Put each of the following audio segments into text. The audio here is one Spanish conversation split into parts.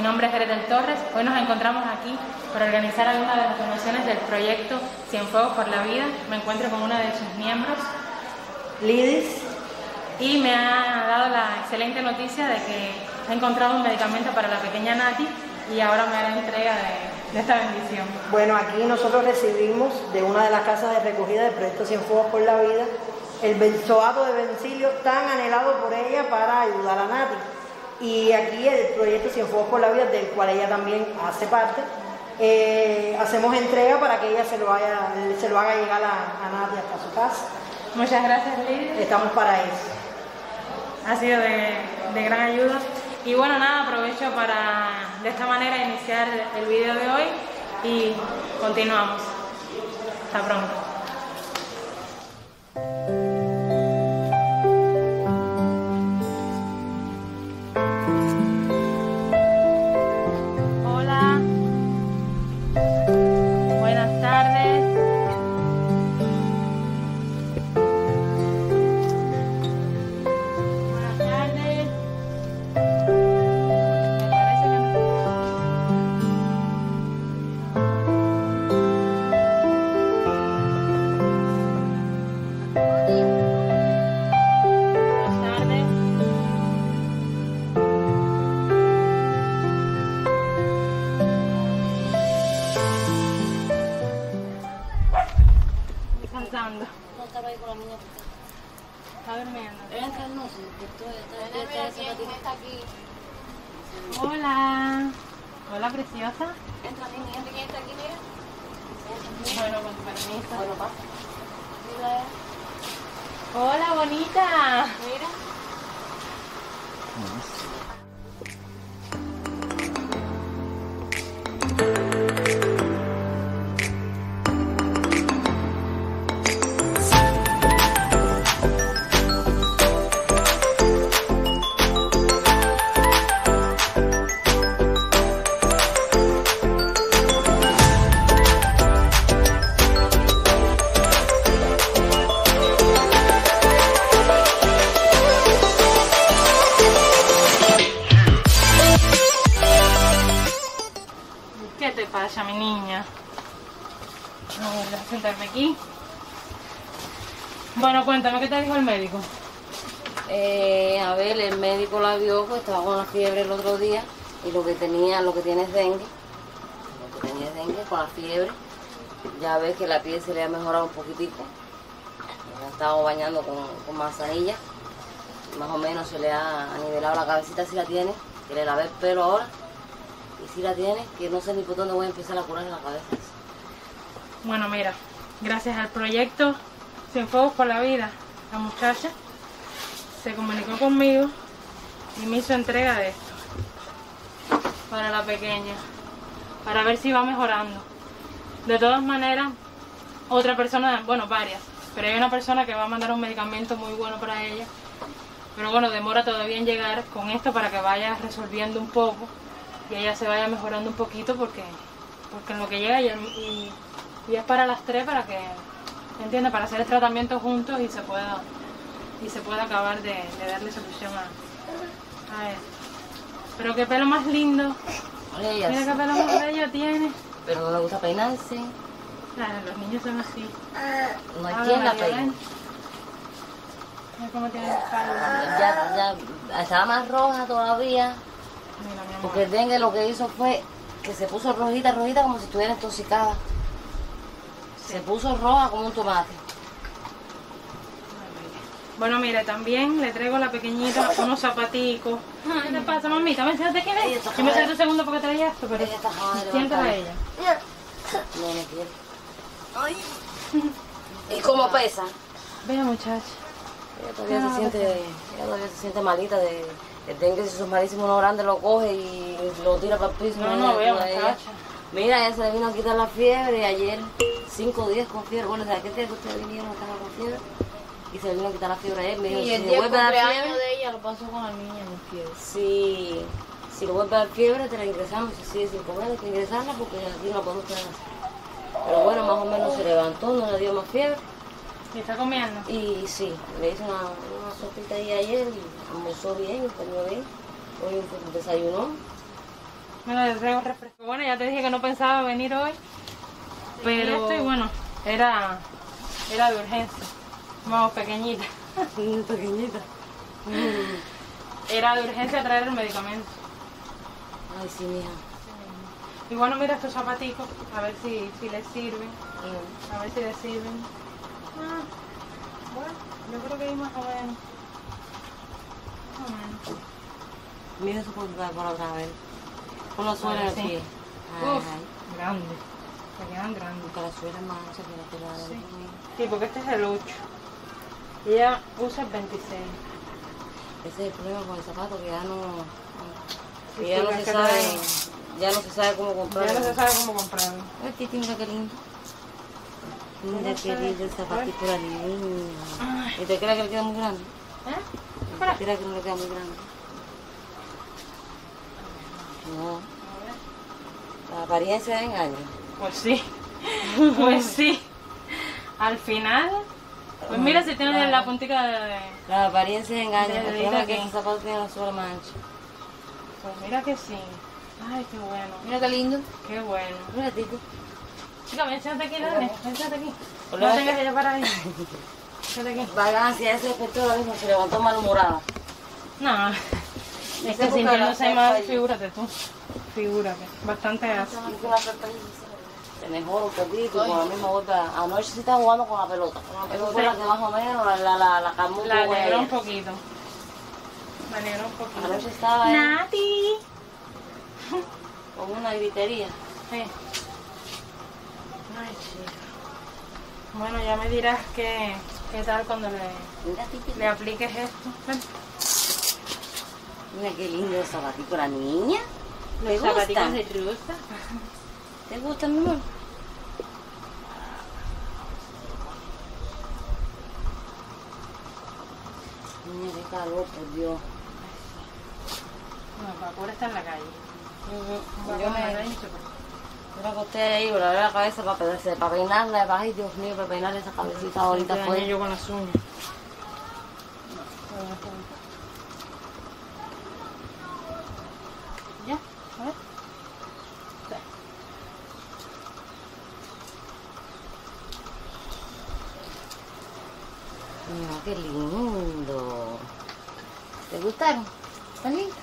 Mi nombre es Gretel Torres. Hoy nos encontramos aquí para organizar algunas de las donaciones del proyecto Cienfuegos por la Vida. Me encuentro con una de sus miembros, Lidis, y me ha dado la excelente noticia de que ha encontrado un medicamento para la pequeña Nati y ahora me hará entrega de esta bendición. Bueno, aquí nosotros recibimos de una de las casas de recogida del proyecto Cienfuegos por la Vida el benzoato de bencilio tan anhelado por ella para ayudar a Nati. Y aquí el proyecto Cienfuegos por la Vida, del cual ella también hace parte, hacemos entrega para que ella se lo haga llegar a Nati hasta su casa. Muchas gracias, Lidia. Estamos para eso. Ha sido de gran ayuda. Y bueno, nada, aprovecho para de esta manera iniciar el video de hoy y continuamos. Hasta pronto. Hola. Buenas tardes. Buenas tardes. Descansando. No estaba ahí con la niña. Está durmiendo. Entra, no sé, que está aquí. Hola. Hola, preciosa. Entra, niña, entra, ¿quién está aquí, mira? Bueno, con tu permiso. Bueno, pasa. Mira, Hola, bonita. mira. ¿Qué te pasa, mi niña? Voy a sentarme aquí. Bueno, cuéntame, ¿qué te dijo el médico? A ver, el médico la vio, pues estaba con la fiebre el otro día y lo que tiene es dengue. Lo que tenía es dengue con la fiebre. Ya ves que la piel se le ha mejorado un poquitico. La ha estado bañando con manzanilla. Más o menos se le ha nivelado la cabecita, si la tiene. Que le lavé el pelo ahora. Y si la tiene, que no sé ni por dónde voy a empezar a curar en la cabeza. Bueno, mira, gracias al proyecto Cienfuegos por la Vida, la muchacha se comunicó conmigo y me hizo entrega de esto para la pequeña, para ver si va mejorando. De todas maneras, otra persona, bueno, varias, pero hay una persona que va a mandar un medicamento muy bueno para ella, pero bueno, demora todavía en llegar con esto para que vaya resolviendo un poco y ella se vaya mejorando un poquito porque en lo que llega y es para las tres, para que, ¿entiendes? Para hacer el tratamiento juntos y se pueda acabar de darle solución a esto. Pero qué pelo más lindo. Mira Mira qué pelo más bello tiene. Pero no le gusta peinarse. Claro, los niños son así. No hay Ahora, quien la María, peine. ven. Mira cómo tiene el pelo. Ya estaba más roja todavía. Mira, mi amor. Porque el dengue lo que hizo fue que se puso rojita como si estuviera intoxicada. Se puso roja como un tomate. Bueno, mire, también le traigo a la pequeñita unos zapaticos. ¿Qué te pasa, mamita? Ven, siéntate quién Ella es. está Yo me joven. siento un segundo porque traía esto, pero Ella está joven, siéntala a levantada. ella. No quiere. ¿Y cómo pesa? Vea, muchacha. Ella todavía se siente malita de el dengue. Si sus malísimos uno grande lo coge y lo tira para el piso. No, vea, Ella- muchacha. Mira, ella se le vino a quitar la fiebre ayer, 5 días con fiebre. Bueno, ¿sabes qué día que ustedes vinieron estaba con fiebre? Y se le vino a quitar la fiebre ayer. Me dijo, Y el si día le del vuelve a dar cumpleaños fiebre, de ella lo pasó con la niña en fiebre. si le vuelve a dar fiebre, te la ingresamos. Si sigue sin comer, hay que ingresarla porque aquí no la podemos tener así. Pero bueno, más o menos se levantó, no le dio más fiebre. ¿Y está comiendo? Y sí, le hice una sopita ahí ayer y almorzó bien, comió bien. Hoy desayunó. Mira, le traigo refresco. Bueno, ya te dije que no pensaba venir hoy, pero esto, y bueno, era de urgencia. Vamos, pequeñita. Pequeñita. Era de urgencia traer el medicamento. Ay, sí, mija. Y bueno, mira estos zapaticos, a ver si les sirven. A ver si les sirven. Ah, bueno, yo creo que hay más o menos. Más o menos. Mira su punta por otra vez. Con la suela en el Sí. pie. Uf, grande. Se quedan grandes. Porque la suela es más ancha que la pelada. Sí. Sí, porque este es el 8. Y ella usa el 26. Ese es el problema con el zapato, que ya no, Sí, que ya sí, no es se que sabe, no- ya no se sabe cómo comprarlo. Ya no se sabe cómo comprarlo. Ay, Titi, mira qué lindo. Mira no qué sé. lindo el zapatito de la niña. Ay. ¿Y te crees que le queda muy grande? ¿Eh? ¿Y Espera. te crees que no le queda muy grande? No, la apariencia engaña. Pues sí. Pues sí. Al final. Pues mira si tiene la puntica de. La apariencia engaña. De El dedito problema es que aquí. ese zapato tiene la suela más ancha. Pues mira que sí. Ay, qué bueno. Mira qué lindo. Qué bueno. Mira, Titi. Chica, ven, siéntate aquí, dale. Ven, siéntate aquí. Hola. No tengas que llevar ahí. Siéntate aquí. Vagancia, ese despertó ahora mismo, se levantó malhumorada. No. Es Se que busca sintiéndose la mal, cepa y- figúrate tú. Figúrate. Bastante así. Se mejora un poquito, con la misma vuelta. Anoche sí estaba jugando con la pelota. Con la pelota que más o menos la calmó un La poco alegró ella. un poquito. La alegró un poquito. Anoche estaba ahí Nati. con una gritería. Sí. Ay, chica. Bueno, ya me dirás qué tal cuando Mira, Titi. le apliques esto. Ven. Mira qué lindo el zapatico, la niña. ¿Le Los zapaticos gusta? de Rusa. ¿Te gusta, mi amor? Niña, qué calor, por Dios. No, el vapor está en la calle. Yo Yo me acosté ahí, volver la cabeza para peinarla. Ay, Dios mío, para peinarle esa cabecita ahorita fue. yo con las uñas. ¿Ya? A ver. Mira, qué lindo. ¿Te gustaron? ¿Están lindos?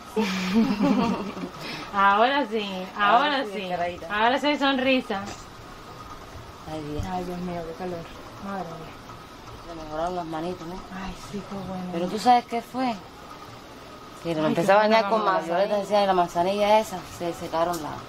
Ahora sí, ahora Ahora sí, sí. caradita. Ahora sí hay sonrisa. Ay, Dios. Ay, Dios mío, qué calor. Madre mía. Se mejoraron las manitos, ¿no? Ay, sí, qué bueno. Pero tú sabes qué fue. Que lo Ay, empecé a qué bañar buena con manzanilla. violeta, decía, y la manzanilla esa, se secaron las...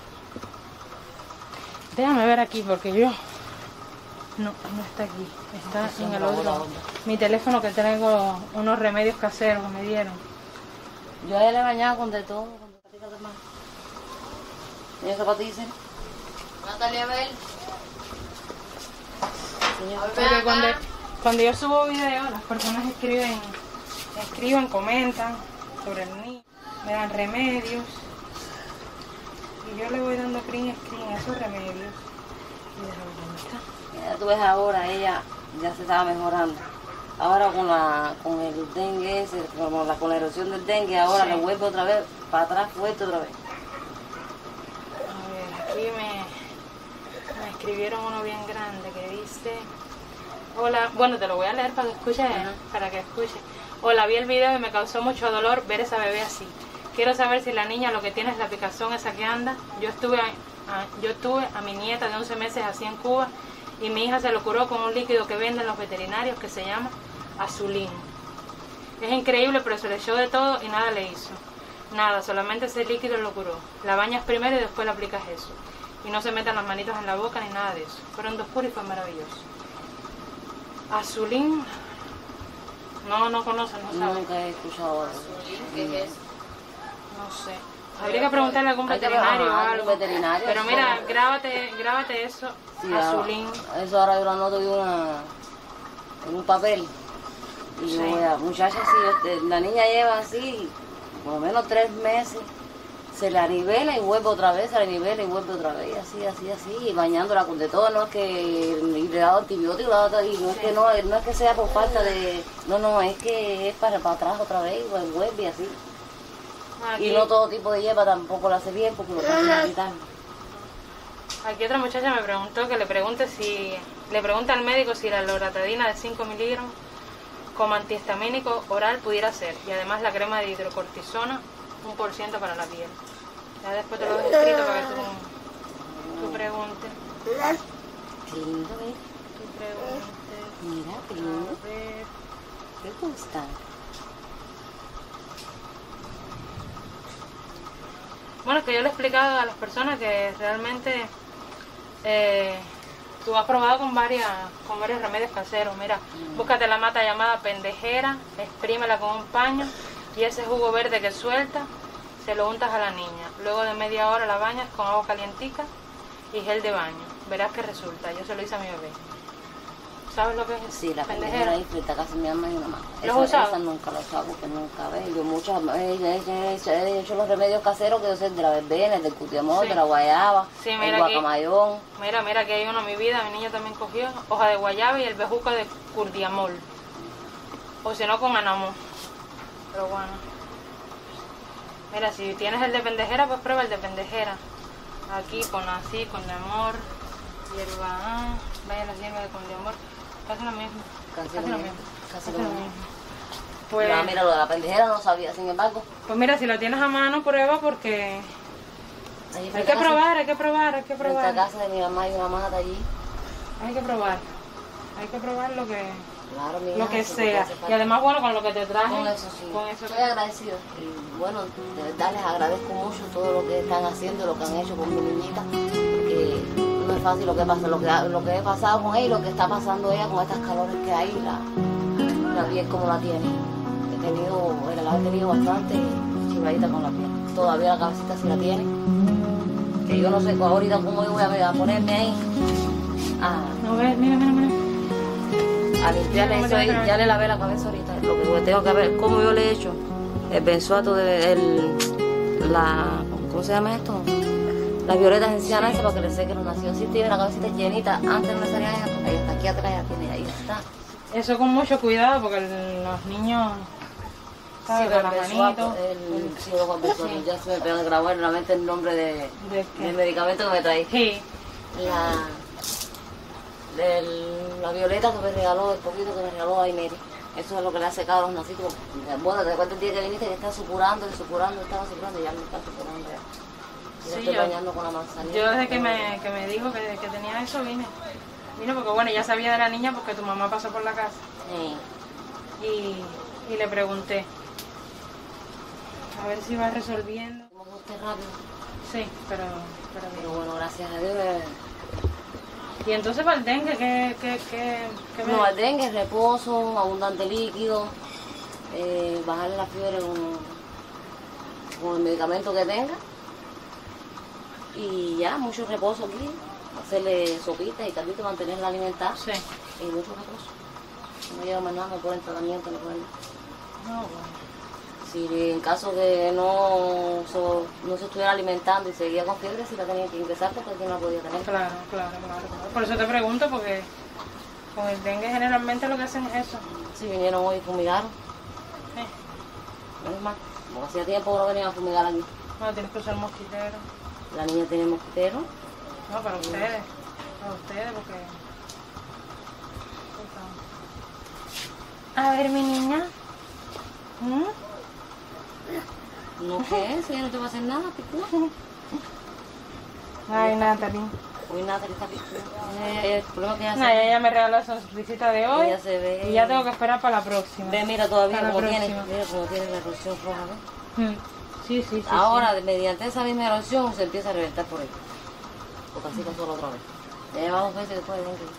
Déjame ver aquí porque yo... No, no está aquí. Está Está en el la otro. bola. Mi teléfono que tengo unos remedios caseros que me dieron. Yo a ella le he bañado con de todo, con zapatillas de mar. Mira zapatillas. Natalia Bel. Señor. Porque cuando yo subo videos, las personas escriben, comentan sobre el niño, me dan remedios. Y yo le voy dando screen a esos remedios. Y déjame ver dónde está. Ya tú ves ahora, ella ya se estaba mejorando. Ahora con el dengue, con la erosión del dengue, ahora Sí. le vuelve otra vez, para atrás, fuerte otra vez. A ver, aquí me escribieron uno bien grande que dice... Hola, bueno, te lo voy a leer para que escuches, Hola, vi el video y me causó mucho dolor ver esa bebé así. Quiero saber si la niña lo que tiene es la picazón esa que anda. Yo tuve a mi nieta de 11 meses así en Cuba y mi hija se lo curó con un líquido que venden los veterinarios que se llama Azulín. Es increíble, pero se le echó de todo y nada le hizo. Nada, solamente ese líquido lo curó. La bañas primero y después le aplicas eso. Y no se metan las manitos en la boca ni nada de eso. Fueron 2 puros y fue maravilloso. Azulín, no conocen, no saben. Nunca he escuchado ahora. ¿Qué es eso? No sé. Habría que preguntarle a algún Hay que veterinario o ajá, algo. algún veterinario, Pero sí. mira, grábate eso, Sí, Azulín. eso ahora yo lo anoto en un papel. Y yo Sí. voy a, muchacha, si la niña lleva así, por lo menos 3 meses, se la nivela y vuelve otra vez, se la nivela y vuelve otra vez, así, y bañándola con de todo, no es que y le he dado antibiótico, y no es que no es que sea por falta de, no, es que es para atrás otra vez y vuelve y así. Aquí. Y no todo tipo de hierba tampoco le hace bien porque lo pueden quitar. Aquí otra muchacha me preguntó que le pregunte al médico si la loratadina de 5 miligramos como antihistamínico oral pudiera ser. Y además la crema de hidrocortisona, 1% para la piel. Ya después te lo he escrito para que tú preguntes. Qué lindo, ¿eh? Tú preguntes. Mira, qué lindo. A ver. ¿Qué gusta? Bueno, es que yo le he explicado a las personas que realmente tú has probado con varios remedios caseros. Mira, búscate la mata llamada pendejera, exprímela con un paño y ese jugo verde que suelta se lo untas a la niña. Luego de media hora la bañas con agua calientica y gel de baño. Verás que resulta. Yo se lo hice a mi bebé. ¿Sabes lo que es? Sí, la pendejera ahí frente a casa de mi mamá y mi mamá. ¿Lo has usado? Esa nunca lo he usado porque nunca ve. Yo muchas he hecho los remedios caseros que yo sé de la verbena, del cutiamol, Sí. de la guayaba, Sí, el mira aquí. guacamayón. Mira, aquí hay uno en mi vida, mi niño también cogió hoja de guayaba y el bejuco de curdiamol. O si no, con anamó. Pero bueno. Mira, si tienes el de pendejera, pues prueba el de pendejera. Aquí pon así, con de amor, hierba A, vaya la hierba de con de amor. Casi lo mismo. Casi lo mismo. Casi lo mismo. Pues, Pero mira, lo de la pendejera no sabía, sin embargo. pues mira, si lo tienes a mano, prueba porque Ahí hay frente que a casa- probar, hay que probar, hay que Frente a probar. casa de mi mamá y una mata allí. Hay que probar. Hay que probar lo que Claro, sea. Y además, bueno, con lo que te traje. con eso sí. Con eso Estoy agradecido. Y bueno, de verdad les agradezco mucho todo lo que están haciendo, lo que han hecho con mi niñita. Porque no es fácil lo que pasa, lo que he pasado con ella y lo que está pasando ella con estas calores que hay, la piel como la tiene. La he tenido bastante chivadita con la piel. Todavía la cabecita sí la tiene. Que yo no sé ahorita cómo yo voy a ponerme ahí. No ves, mira. A limpiarle eso ahí, ya le lavé la cabeza ahorita. Lo que tengo que ver, cómo yo le he hecho el benzoato ¿cómo se llama esto? Las violetas encianas esa para que le seque los nacidos. Si tiene la cabecita llenita, antes no le salía ella, porque ahí está aquí atrás, ya tiene, ahí está. Eso con mucho cuidado porque los niños, ¿sabes? Con las manitos. Sí, los benzoatos, ya se me pega de grabar en la mente el nombre ¿De qué? del medicamento que me trae. Sí. La violeta que me regaló, el poquito que me regaló Aineri. Eso es lo que le ha secado los nacitos. Bueno, te cuento el día que viniste que estaba supurando, estaba supurando y ya no está supurando ya. Y Sí, estoy yo- bañando con la manzanilla. Yo desde que me dijo que tenía eso vine. Vine porque bueno, ya sabía de la niña porque tu mamá pasó por la casa. Sí. Y le pregunté. A ver si va resolviendo. Hicimos usted rápido. Sí, pero Pero bien. bueno, gracias a Dios. Y entonces para el dengue, ¿qué No, el dengue, reposo, abundante líquido, bajarle la fiebre con el medicamento que tenga. Y ya, mucho reposo aquí. Hacerle sopitas y caldito, mantenerla alimentada. Sí. Y mucho reposo. No lleva más nada, no por el tratamiento, no por el... No, bueno. Si en caso que no se estuviera alimentando y seguía con fiebre, sí la tenía que ingresar porque aquí no la podía tener. Claro. Por eso te pregunto, porque con el dengue generalmente lo que hacen es eso. Si vinieron hoy y fumigaron, menos mal. Porque hacía tiempo que no venían a fumigar aquí. No, tienes que usar mosquitero. La niña tiene mosquitero. No, para ustedes. Para ustedes, porque... A ver, mi niña. ¿Mm? No sé, si ella no te va a hacer nada, picúa. Ay, Natalie. Hoy nada, que está picúa. El problema es que ella No, ella me regaló esa sonrisita de hoy. Ella se ve. Y ya tengo que esperar para la próxima. Ve, mira todavía Para la cómo tiene, próxima. mira cómo tiene la erupción roja, ¿ves? Sí. Ahora, mediante esa misma erupción, se empieza a reventar por ahí. Porque así pasó la otra vez. Ya lleva 2 veces después de dengue.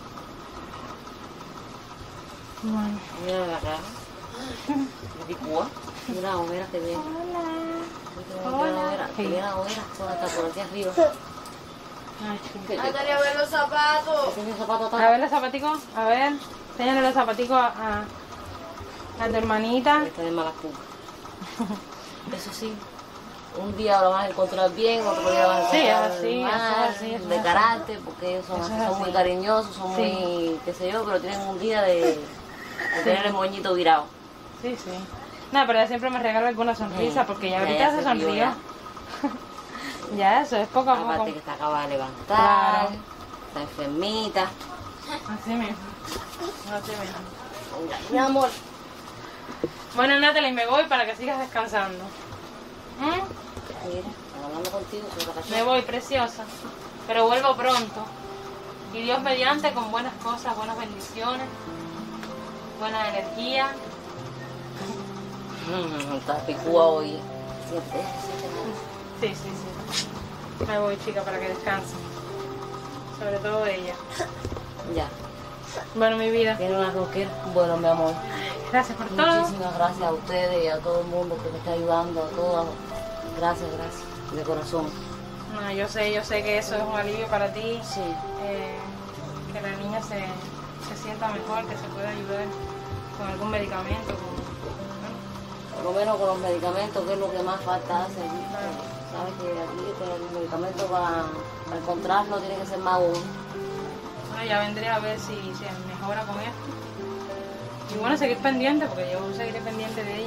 Bueno. Mira la rara. Me picúa. Mira la hoguera que viene. Hola. Que viene la hoguera, toda está por aquí arriba. Ay, chica. Natalia, ve los zapatos. Ese es mi zapato A está. ver los zapaticos, a ver. Enséñale los zapaticos a tu hermanita. Está de mala punta. Eso sí, un día lo vas a encontrar bien, otro día lo vas a Sí, encontrar así, mal, eso es así, eso de es carácter, porque ellos son, Eso así, es son así. muy cariñosos, son Sí. muy, qué sé yo, pero tienen un día de tener el moñito virado. Sí. No, pero ella siempre me regala alguna sonrisa porque ya ahorita ya se se sonrió. rió ya. Ya, eso es poco a poco. Aparte que está acaba de levantar, Claro. está enfermita. Así mismo. Así mismo. Venga, mi amor. Bueno, Natalie, me voy para que sigas descansando. ¿Mm? Mira, estoy hablando contigo, soy la Me cachorra. voy, preciosa. Pero vuelvo pronto. Y Dios mediante con buenas cosas, buenas bendiciones, buena energía. Está picúa hoy. Siente. Sí, sí, sí. Me voy, chica, para que descanse. Sobre todo ella. Ya. Bueno, mi vida. Tiene una roquera. Bueno, mi amor. Gracias por todo. Muchísimas gracias a ustedes y a todo el mundo que me está ayudando, a todos. Gracias, gracias. De corazón. No, yo sé que eso es un alivio para ti. Sí. Que la niña se sienta mejor, que se pueda ayudar con algún medicamento. Por lo menos con los medicamentos, que es lo que más falta hace. Sabes que aquí con los medicamentos para encontrarlo tiene que ser más uno. Bueno, ya vendré a ver si se mejora con esto. Y bueno, seguir pendiente, porque yo seguiré pendiente de ella.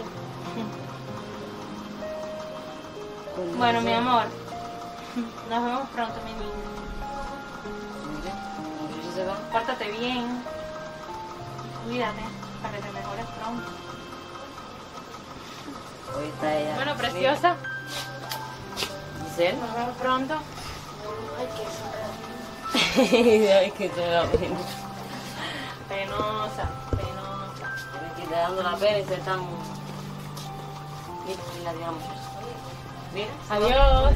Bueno, mi amor, nos vemos pronto, mi niña. Mira, no sé si se va. Pórtate bien, cuídate, para que te mejores pronto. Hoy está ella. Bueno, preciosa, Giselle. nos vemos pronto. Ay, que te da pena. Penosa, penosa. Me quité dando la pena y se están. Mira, la digamos. Mira. Adiós.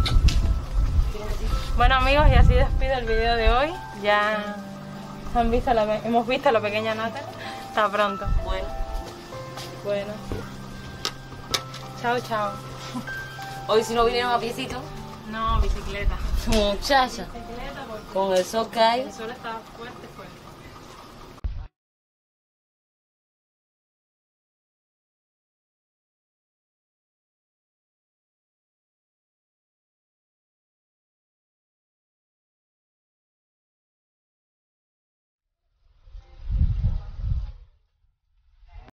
Bueno, amigos, y así despido el video de hoy. Ya hemos visto a la pequeña Nata. Hasta pronto. Bueno. Bueno. Chao, chao. Hoy si no vinieron a piecito, No, bicicleta. muchacha, Bicicleta porque con el sol que hay. el sol estaba fuerte.